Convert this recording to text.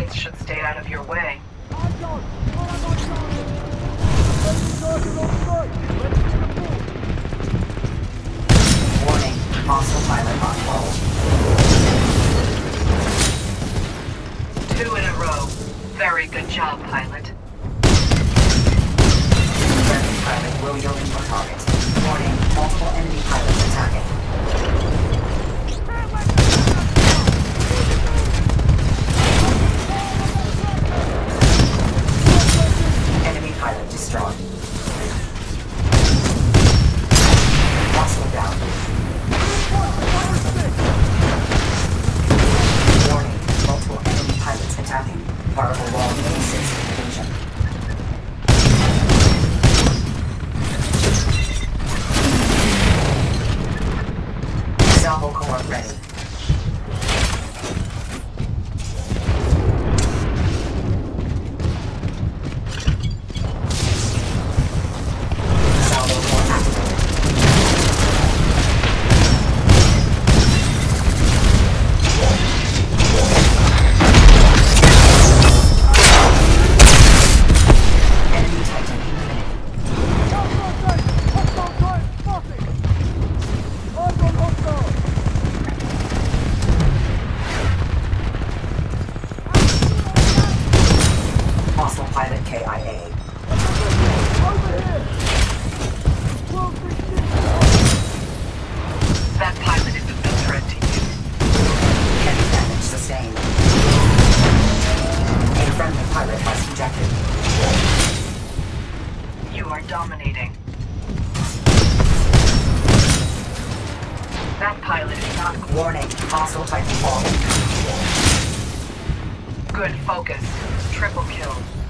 targets should stay out of your way. Warning, hostile pilot on hold. 2 in a row. Very good job, pilot. Friendly pilot will yield for target. Warning, multiple enemy pilots attacking. Enemy pilot destroyed. Hostile down. Warning, multiple enemy pilots attacking. Particle wall A6 inclusion. Salvo core ready. Salvo core activated. Enemy Titan eliminated. Hostile pilot KIA. That pilot is a big threat to you. Heavy damage sustained. A friendly pilot has ejected. You are dominating. That pilot is not Warning, hostile Titan falling. good. Focus. Triple kill.